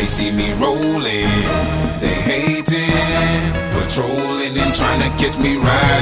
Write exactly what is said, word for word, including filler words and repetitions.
they see me rolling, they hating, patrolling and trying to catch me riding.